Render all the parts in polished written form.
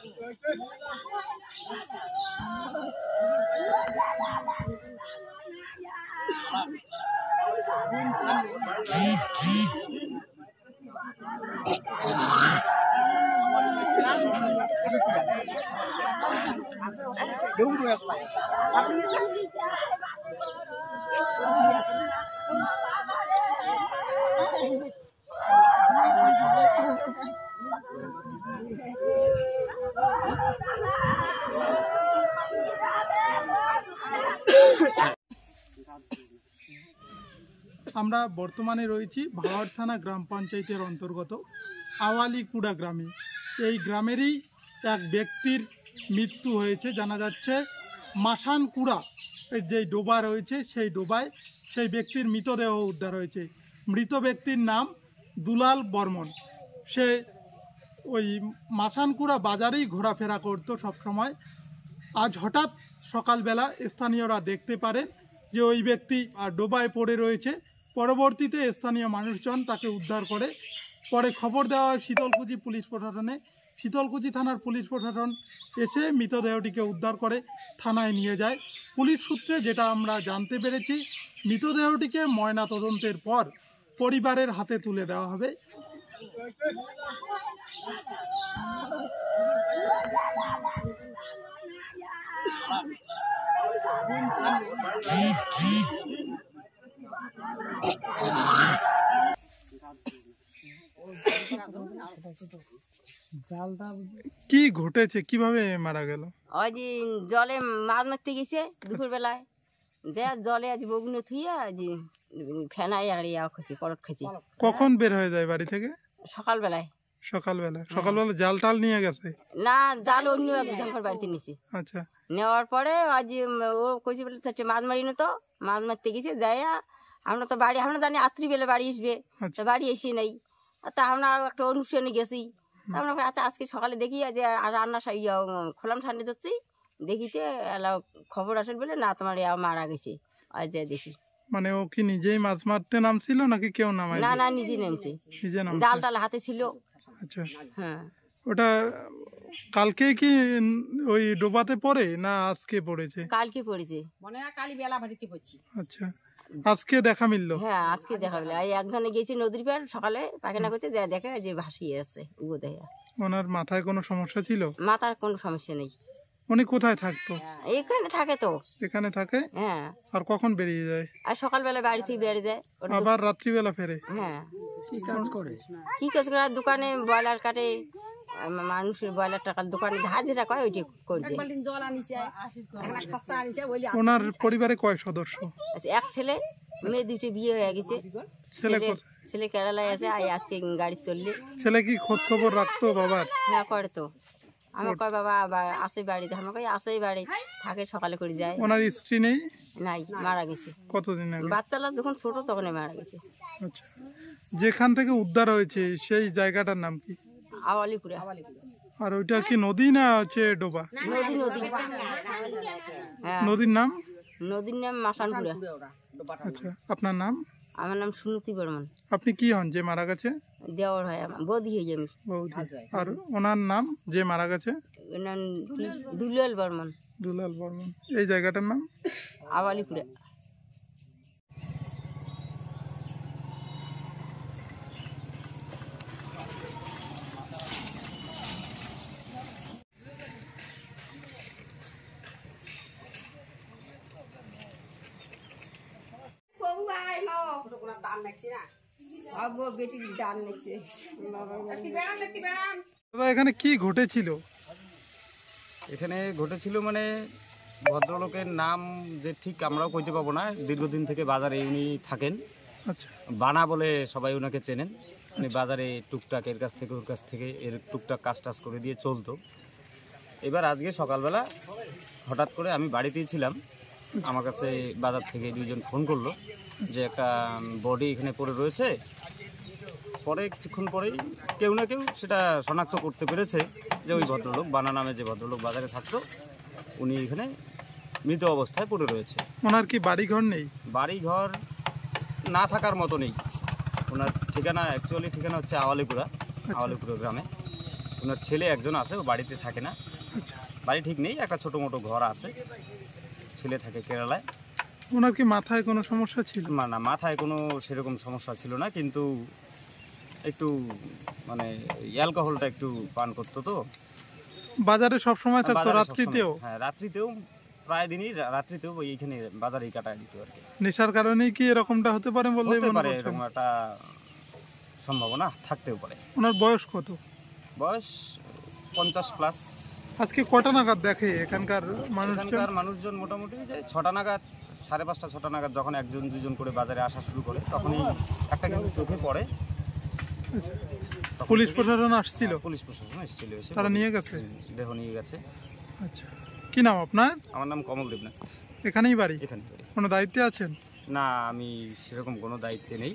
আমরা বর্তমানে রয়েছি ভাওয়ার থানা গ্রাম পঞ্চায়েতের অন্তর্গত আওয়ালিকুড়া গ্রামে। এই গ্রামেরই এক ব্যক্তির মৃত্যু হয়েছে জানা যাচ্ছে। মাসানকুড়া যে ডোবা রয়েছে সেই ডোবায় সেই ব্যক্তির মৃতদেহ উদ্ধার হয়েছে। মৃত ব্যক্তির নাম দুলাল বর্মন। সে ওই মাসানকুড়া বাজারেই ঘোরাফেরা করতো সবসময়। আজ হঠাৎ সকালবেলা স্থানীয়রা দেখতে পারেন যে ওই ব্যক্তি ডোবায় পড়ে রয়েছে। পরবর্তীতে স্থানীয় মানুষজন তাকে উদ্ধার করে। পরে খবর দেওয়া হয় শীতলকুচি পুলিশ প্রশাসনে। শীতলকুচি থানার পুলিশ প্রশাসন এসে মৃতদেহটিকে উদ্ধার করে থানায় নিয়ে যায়। পুলিশ সূত্রে যেটা আমরা জানতে পেরেছি, মৃতদেহটিকে ময়না তদন্তের পর পরিবারের হাতে তুলে দেওয়া হবে। কি ঘটেছে, কিভাবে মারা গেল? ওই যে জলে মাছ মারতে গেছে দুপুর বেলায়, যে জলে আজ বগুনে থুইয়া আজ ফেনাই আড়িয়া খেছি, পরট খেছি। কখন বের হয়ে যায় বাড়ি থেকে? সকালবেলায়। সকালবেলা জাল টাল নিয়ে গেছে? না, জাল অন্য একজনের বাড়িতে নিছি। আচ্ছা, নেওয়ার পরে আজ ও কইছে বলে মাছ মারি না, তো মাছ মারতে গেছে যাইয়া আমরা তো বাড়ি, আমরা জানি রাত্রি বেলা বাড়ি আসবে, তো বাড়ি এসে নেই। তা আমরা একটা অনুষ্ঠানে গেছি। আমরা আচ্ছা আজকে সকালে দেখি যে রান্না খোলাম ঠান্ডা দিচ্ছি, দেখিতে খবর আসেন বলে না তোমার মারা গেছে। আজ যাই দেখি। মানে ও কি নিজেই মাছ মারতে নামছিল নাকি কেউ নামাই? না না, নিজে নেমছে, জাল টাল হাতে ছিল। আচ্ছা, হ্যাঁ। ওটা কালকে কি ওই ডোবাতে পড়ে না আজকে পড়েছে? কালকে পড়েছে, মনে হয় কালি বেলা বাড়িতে পড়ছি। আচ্ছা, আজকে দেখা মিললো? হ্যাঁ, আজকে দেখা মিললো। এই একজনে গেছি নদীর পার সকালে পায়খানা করতে, যা দেখে যে ভাসিয়ে আছে উগো দেখা। ওনার মাথায় কোনো সমস্যা ছিল? মাথার কোনো সমস্যা নেই। উনি কোথায় থাকতো? এখানে থাকে তো। এখানে থাকে? হ্যাঁ। আর কখন বেরিয়ে যায়? আর সকালবেলা বাড়ি থেকে বেরিয়ে যায়, আবার রাত্রিবেলা ফেরে? হ্যাঁ। কি কাজ করে? দোকানে ব্রয়লার কাটে, মানুষের ব্রয়লার টাকার দোকানে ধার যেটা কয় ওইটি করে দেয়। ওনার পরিবারে কয় সদস্য? এক ছেলে, মেয়ে দুটো বিয়ে হয়ে গেছে। ছেলে কেরালায় আছে, আজকে গাড়ি চললে। ছেলে কি খোঁজ খবর রাখতো বাবার? হ্যাঁ, করে তো। আমার কয় বাবা আসে বাড়িতে, আমার কয় আসেই বাড়ি থাকে, সকালে করে যায়। ওনার স্ত্রী নেই? নাই, মারা গেছে। কতদিন আগে? বাচ্চারা যখন ছোট তখনই মারা গেছে। আচ্ছা, যেখান থেকে উদ্ধার হয়েছে সেই জায়গাটার নাম কি? আওয়ালিকুড়া। আর ওইটা কি নদী না হচ্ছে ডোবা? নদী। হ্যাঁ। নদীর নাম? নদীর নাম মাসানকুড়া। আচ্ছা, আপনার নাম? আমার নাম সুনতি বর্মন। আপনি কি হন যে মারা গেছে? দেওয়ার হয় আমার, বৌদি হয়ে যাবে। বৌদি। আর ওনার নাম যে মারা গেছে? দুলাল বর্মন। দুলাল বর্মন। এই জায়গাটার নাম? আওয়ালিকুড়া। দাদা, এখানে কি ঘটেছিল? এখানে ঘটেছিল মানে ভদ্রলোকের নাম যে ঠিক আমরাও কইতে পাবো না। দীর্ঘদিন থেকে বাজারে উনি থাকেন। আচ্ছা, বানা বলে সবাই ওনাকে চেনেন। উনি বাজারে টুকটাক এর কাছ থেকে ওর কাছ থেকে এর টুকটাক কাজ টাজ করে দিয়ে চলতো। এবার আজকে সকালবেলা হঠাৎ করে আমি বাড়িতেই ছিলাম, আমার কাছে বাজার থেকে দুইজন ফোন করলো যে একটা বডি এখানে পড়ে রয়েছে। পরে কিছুক্ষণ পরেই কেউ না কেউ সেটা শনাক্ত করতে পেরেছে যে ওই ভদ্রলোক, বানা নামে যে ভদ্রলোক বাজারে থাকতো, উনি এখানে মৃত অবস্থায় পড়ে রয়েছে। ওনার কি বাড়িঘর নেই? বাড়িঘর না থাকার মতো নেই। ওনার ঠিকানা, অ্যাকচুয়ালি ঠিকানা হচ্ছে আওয়ালিকুড়া, আওয়ালিকুড়া গ্রামে। ওনার ছেলে একজন আছে, ও বাড়িতে থাকে না, বাড়ি ঠিক নেই, একটা ছোটো মোটো ঘর আছে, ছেলে থাকে কেরালায়। ওনার কি মাথায় কোনো সমস্যা ছিল? না, মাথায় কোনো সেরকম সমস্যা ছিল না, কিন্তু একটু মানে অ্যালকোহলটা একটু পান করতো তো। বাজারে সব সময় থাকতো? বাজারে রাত্রিতেও? সবসময়, হ্যাঁ রাত্রিতেও, প্রায় দিনই রাত্রিতেও এইখানে বাজারেই কাটায় দিত আর কি। নেশার কারণেই কি এরকমটা হতে পারে বললে হতে মনে পারে, করছেন? এরকম একটা সম্ভাবনা থাকতেও পারে। ওনার বয়স কত? বয়স 50+। আজকে কটা নাগাদ দেখে এখানকার মানুষজন? এখানকার মানুষজন মোটামুটি যে 6টা নাগাদ, 5:30, 6টা নাগাদ যখন একজন দুজন করে বাজারে আসা শুরু করে, তখনই একটা কিছু চোখে পড়ে। আচ্ছা। তখন পুলিশ থেকে- প্রশাসন আসছিল? পুলিশ প্রশাসন এসেছিল, এসে তারা নিয়ে গেছে? দেহ নিয়ে গেছে। আচ্ছা, কি নাম আপনার? আমার নাম কমল দেবনাথ। এখানেই বাড়ি? এখানে বাড়ি। কোনো দায়িত্বে আছেন? না, আমি সেরকম কোনো দায়িত্বে নেই।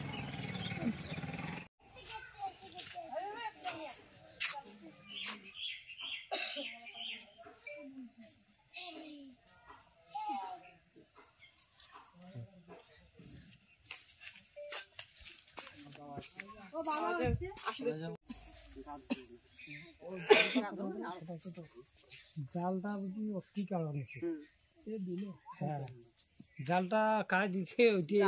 জালটা বুঝি কি কারণে হ্যাঁ জালটা কাজ দিচ্ছে ওইটি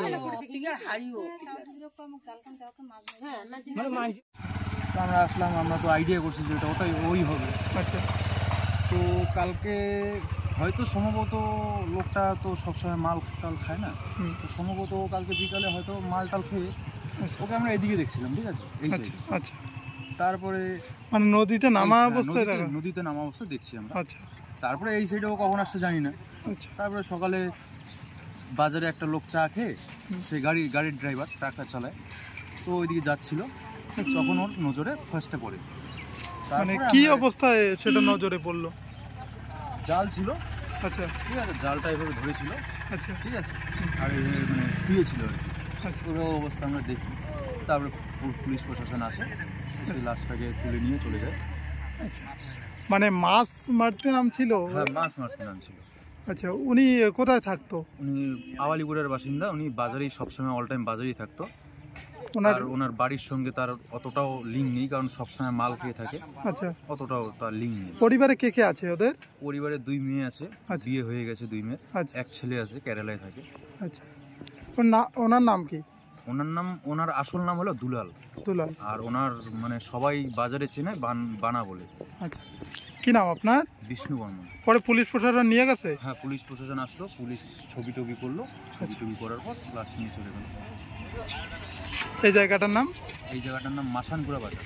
মানে আমরা আসলাম, আমরা তো আইডিয়া করছি যে ওটাই ওই হবে। আচ্ছা। তো কালকে হয়তো সম্ভবত লোকটা তো সবসময় মাল টাল খায় না, তো সম্ভবত কালকে বিকালে হয়তো মাল টাল খেয়ে ওকে আমরা এদিকে দেখছিলাম, ঠিক আছে, এই আচ্ছা। সাইডে। আচ্ছা, তারপরে মানে নদীতে নামা অবস্থায় দেখা? নদীতে নামা অবস্থা দেখছি আমরা। আচ্ছা। তারপরে এই সাইডে ও কখন আসছে জানি না। আচ্ছা। তারপরে সকালে বাজারে একটা লোক চা খেয়ে, সে গাড়ির ড্রাইভার, ট্রাক্টর চালায়, তো ওইদিকে যাচ্ছিল, তখন ওর নজরে ফার্স্টে পড়ে। মানে তারপরে কি আমরা- অবস্থায় সেটা নজরে পড়লো? জাল ছিল, আচ্ছা। ঠিক আছে, জালটা এভাবে ধরেছিল, আচ্ছা। ঠিক আছে, আর এইভাবে মানে শুয়েছিল আর কি। আচ্ছা। পুরো অবস্থা আমরা দেখি। তারপরে পুলিশ প্রশাসন আসে, সেই লাশটাকে তুলে নিয়ে চলে যায়। আচ্ছা, মানে মাছ মারতে নামছিল? হ্যাঁ, মাছ মারতে নামছিল। আচ্ছা, উনি কোথায় থাকতো? উনি আওয়ালিপুরের বাসিন্দা, উনি বাজারেই সবসময় অল টাইম বাজারেই থাকতো। ওনার? আর ওনার বাড়ির সঙ্গে তার অতটাও লিঙ্ক নেই, কারণ সবসময় মাল খেয়ে থাকে, আচ্ছা। অতটাও তার লিঙ্ক নেই। পরিবারে কে কে আছে ওদের? পরিবারে 2 মেয়ে আছে, আচ্ছা। বিয়ে হয়ে গেছে 2 মেয়ে, আচ্ছা। এক ছেলে আছে, কেরালায় থাকে। আচ্ছা, ওনার নাম কি? ওনার আসল নাম হলো দুলাল। দুলাল। আর ওনার মানে সবাই বাজারে চেনে বানা বলে। আচ্ছা, কি নাম আপনার? বিষ্ণু বর্মন। পরে পুলিশ প্রশাসন নিয়ে গেছে? হ্যাঁ, পুলিশ প্রশাসন আসলো, পুলিশ ছবি টবি করলো, ছবি টবি করার পর লাশ নিয়ে চলে গেল। এই জায়গাটার নাম? এই জায়গাটার নাম মাসানপুরা বাজার।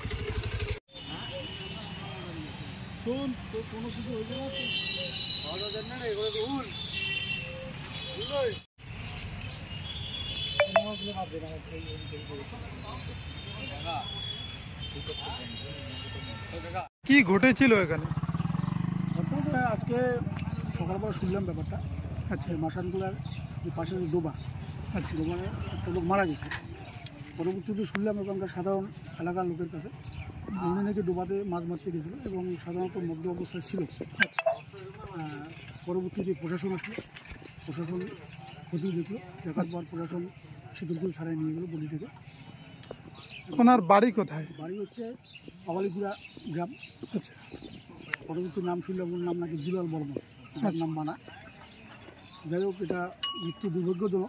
কি ঘটেছিল এখানে? আজকে সকালবেলা শুনলাম ব্যাপারটা। আচ্ছা। মাসানগুলার যে পাশে যে ডোবা, আচ্ছা। ডোবায় একটা লোক মারা গেছে। পরবর্তীতে শুনলাম এখানকার সাধারণ এলাকার লোকের কাছে উনি নাকি ডোবাতে মাছ মারতে গেছিল এবং সাধারণত মধ্য অবস্থায় ছিল। পরবর্তীতে প্রশাসন আসলো, প্রশাসন ক্ষতি দেখলো, দেখার পর প্রশাসন শীতলকুড়ি থানায় নিয়ে গেলো বলি থেকে। ওনার বাড়ি কোথায়? বাড়ি হচ্ছে আওয়ালিপুরা গ্রাম। আচ্ছা। পরবর্তী নাম শুনলাম ওর নাম নাকি দুলাল বর্মন, তার নাম মানা। যাই হোক, এটা মৃত্যু দুর্ভাগ্যজনক,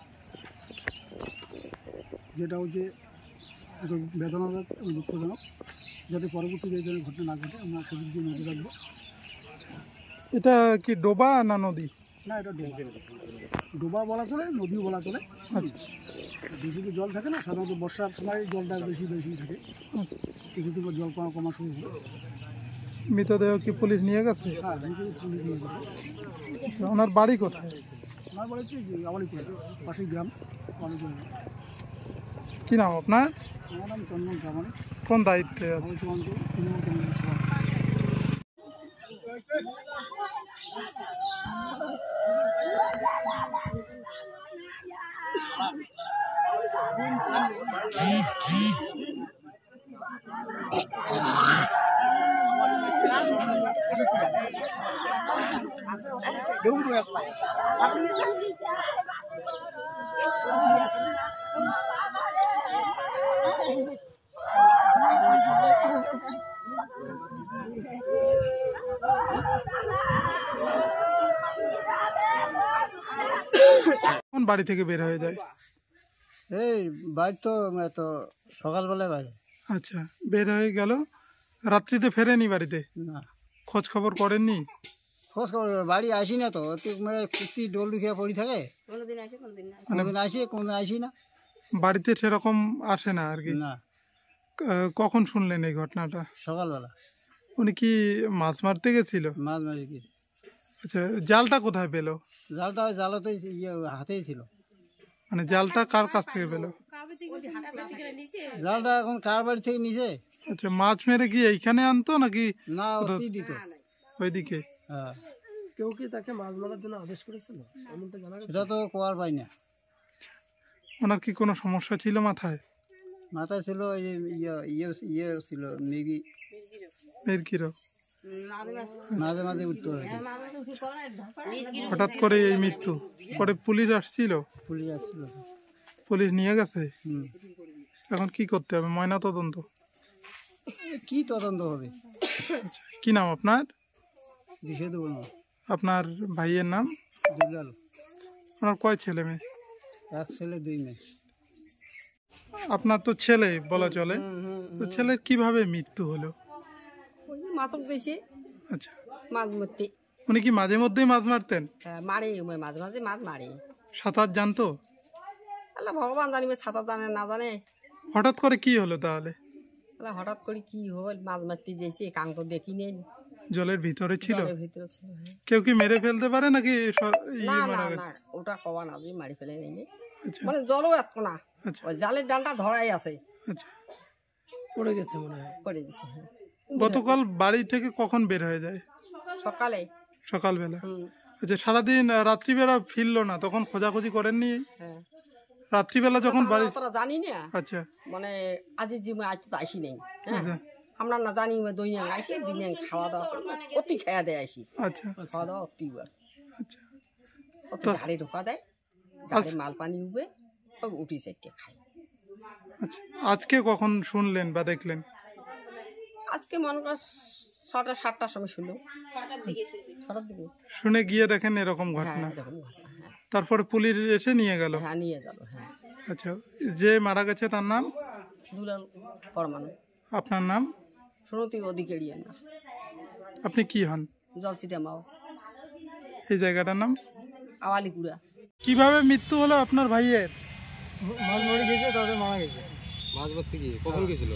যেটা হচ্ছে বেদনাদায়ক এবং দুঃখজনক। যাতে পরবর্তীতে এই ধরনের ঘটনা না ঘটে আমরা সেদিক দিয়ে নজর রাখবো। এটা কি ডোবা না নদী? না, এটা ডোবা বলা চলে, নদীও বলা চলে। আচ্ছা। বেশি তো জল থাকে না, সাধারণত বর্ষার সময় জলটা বেশি থাকে। আচ্ছা। কিছুদিন পর জল কমা শুরু হলো। মৃতদেহ কি পুলিশ নিয়ে গেছে? হ্যাঁ, পুলিশ নিয়ে গেছে। আচ্ছা, ওনার বাড়ি কোথায়? আমার বলা হচ্ছে যে আওয়ালিপুরা পাশেই গ্রাম আওয়ালিপুরা। কি নাম আপনার? আমার নাম চন্দন প্রামাণিক, কোন দায়িত্বে আছে? আওয়ালিপুরা অঞ্চল তৃণমূল কংগ্রেসের সভাপতি। বাড়ি থেকে বের হয়ে যায়? এই বাড়ি তো তো সকালবেলায় বাইরে। আচ্ছা, বের হয়ে গেল, রাত্রিতে ফেরেনি বাড়িতে? না, খোঁজ খবর করেননি? খোঁজ খবর বাড়ি আসি না তো, কুস্তি ডোল খেয়ে পড়ি থাকে। কোনোদিন আসে কোনোদিন না। কোনদিন আসি কোনদিন আসি না। বাড়িতে সেরকম আসে না আর কি? না, কখন শুনলেন এই ঘটনাটা? সকালবেলা উনি কি মাছ মারতে গেছিল? মাছ মারি গেছি। আচ্ছা, জালটা কোথায় পেলো? জালটা ওই জালতে হাতেই ছিল। মানে জালটা কার কাছ থেকে পেলো? জালটা এখন কার বাড়ি থেকে নিছে? আচ্ছা, মাছ মেরে কি এইখানে আনতো নাকি না, ওই দিত। ওইদিকে? হ্যাঁ, কেউ কি তাকে মাছ মারার জন্য আদেশ করেছিল এমনটা জানা গেছে? এটা তো কোয়ার পাই না। ওনার কি কোনো সমস্যা ছিল মাথায়? মাথায় ছিল ওই যে ইয়ে ছিল মেগি, মিরকিরো? মাঝে মাঝে উঠতে হবে। হঠাৎ করে এই মৃত্যু, পরে পুলিশ আসছিল? পুলিশ আসছিল। পুলিশ নিয়ে গেছে? হুম, এখন কি করতে হবে? ময়না তদন্ত? কি তদন্ত হবে? কি নাম আপনার? বিষয় দেবো না। আপনার ভাইয়ের নাম? দুলাল। আপনার কয় ছেলে মেয়ে? এক ছেলে 2 মেয়ে। আপনার তো ছেলে বলা চলে, তো ছেলের কিভাবে মৃত্যু হলো? ওই যে মাছ দিয়েছে আচ্ছা, মাছ মারতে। উনি কি মাঝে মধ্যেই মাছ মারতেন? মারে ওই মাঝে মাঝে মাছ মারে। সাঁতার জানতো? আল্লাহ ভগবান জানিবে, সাঁতার জানে না জানে। হঠাৎ করে কি হলো তাহলে? আল্লাহ হঠাৎ করে কি হল, মাছ মারতে যেয়েছে, কাং তো দেখি নেই, জলের ভিতরে ছিল? জলের ভিতরে ছিল। হ্যাঁ। কেউ কি মেরে ফেলতে পারে নাকি না না মারা না, গেছে? ওটা কবা না, যে মারি ফেলে নেই। আচ্ছা মানে জলও এত না, আচ্ছা ওই জালের ডানটা ধরাই আছে, আচ্ছা। পড়ে গেছে মনে হয়। করে দিছে। হ্যাঁ। গতকাল বাড়ি থেকে কখন বের হয়ে যায়? সকালে। সকালবেলা? হুম। আচ্ছা, সারাদিন রাত্রিবেলা ফিরলো না, তখন খোঁজাখুঁজি করেননি? হ্যাঁ। রাত্রিবেলা যখন আমরা বাড়ি, অতটা জানি না, আচ্ছা মানে আজের জীবনে আজ তো আসি নেই। হ্যাঁ, আচ্ছা আমরা না জানি দই আসি, দিন খাওয়া দাওয়া করি, অতি খেয়া দেয় আসি, আচ্ছা খাওয়া দাওয়া অতি বার, আচ্ছা। অত তো- ঝাড়ে ঢোকা দেয়, ঝাড়ে মাল পানি উঠবে, সব উঠি চারটে খাই। আচ্ছা, আজকে কখন শুনলেন বা দেখলেন? আজকে মনে কর 6টা-7টার সময় শুনলো। 6টার দিকে। শুনে গিয়ে দেখেন এরকম হ্যাঁ, ঘটনা, এরকম ঘটনা। হ্যাঁ, তারপরে পুলিশ এসে নিয়ে গেল? হ্যাঁ নিয়ে যাবো। হ্যাঁ, আচ্ছা, যে মারা গেছে তার নাম? দুলাল পরমাণু। আপনার নাম? শুনতি অধিকারী না, আপনি কি হন? জলসিটা মাও, এই জায়গাটার নাম? আওয়ালিকুড়া। কিভাবে মৃত্যু হলো আপনার ভাইয়ের? মাছ মারি গেছে, তাদের মারা গেছে। মাছ মারতে গিয়ে কখন গেছিল?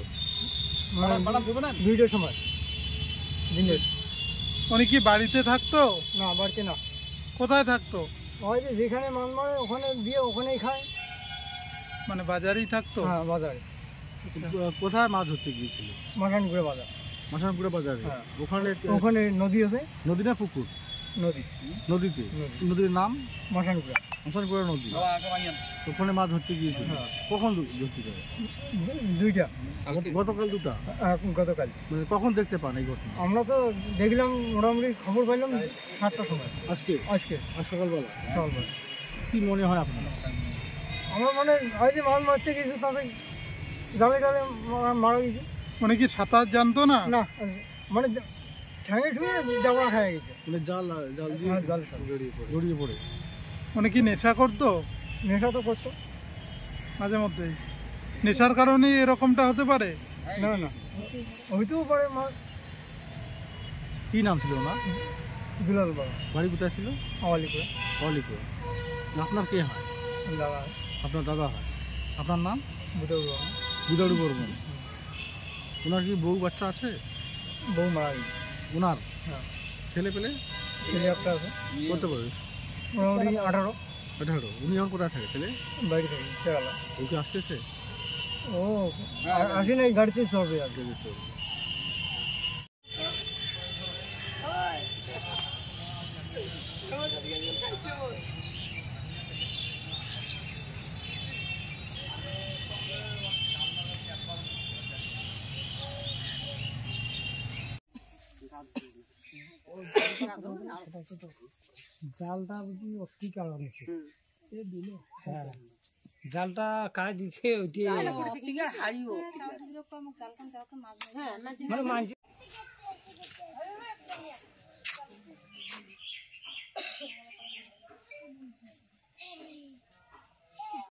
2টার সময় দিনের। উনি কি বাড়িতে থাকতো? না, বাড়িতে না, কোথায় থাকতো? ওই যে যেখানে মাছ মারে ওখানে দিয়ে ওখানেই খায়। মানে বাজারেই থাকতো? হ্যাঁ, বাজারে, কোথায় মাছ ধরতে গিয়েছিল? মাসানপুরে বাজার। মাসানপুরে বাজারে? হ্যাঁ। ওখানে ওখানে নদী আছে, নদী না পুকুর? নদী, নদীতে? নদী। নদীর নাম মাসানপুরা। মাসানপুরা নদী। ওখানে মাছ ধরতে গিয়েছিল? হ্যাঁ। কখন ধরতে যাবে? 2টা, গতকাল 2টা? গতকাল। মানে কখন দেখতে পান এই ঘটনা? আমরা তো দেখলাম, মোটামুটি খবর পাইলাম 7টার সময় আজকে? আজকে আজ সকালবেলা? সকালবেলা। কি মনে হয় আপনার? আমার মানে ওই যে মাছ মারতে গেছে, তাদের জালে টালে মারা গেছে। উনি কি সাঁতার জানতো না? না, মানে ঠ্যাঙে ঠুয়ে জাবড়া খাওয়া গেছে। মানে জাল জাল দিয়ে হ্যাঁ, জাল সব জড়িয়ে পড়ে? উনি কি নেশা করতো? নেশা তো করতো। মাঝে মধ্যেই নেশার কারণে এরকমটা হতে পারে? না না, হইতেও পারে। মাছ কি নাম ছিল না? দুলাল বাবা, বাড়ি কোথায় ছিল? আওয়ালিপুরা। অলিপুর। আপনার কে হয়? দাদা আপনার দাদা হয়। আপনার নাম? বুধর বাবা। বুদাড়ু বর্মন। ওনার কি বউ বাচ্চা আছে? বউ মারা গেছে। ওনার হ্যাঁ, ছেলে পেলে ছেলে একটা আছে, কত বয়স? মোটামুটি 18। 18। উনি এখন কোথায় থাকে ছেলে? বাড়ি থেকে কেরালা। ও কি আসতেছে? ও আসি নাই, গাড়িতে চলবে আর কি। জালটা বুঝি অতি কারণ আছে। হ্যাঁ, জালটা কাজ দিছে ওইটি, হারিও মানে মাঝে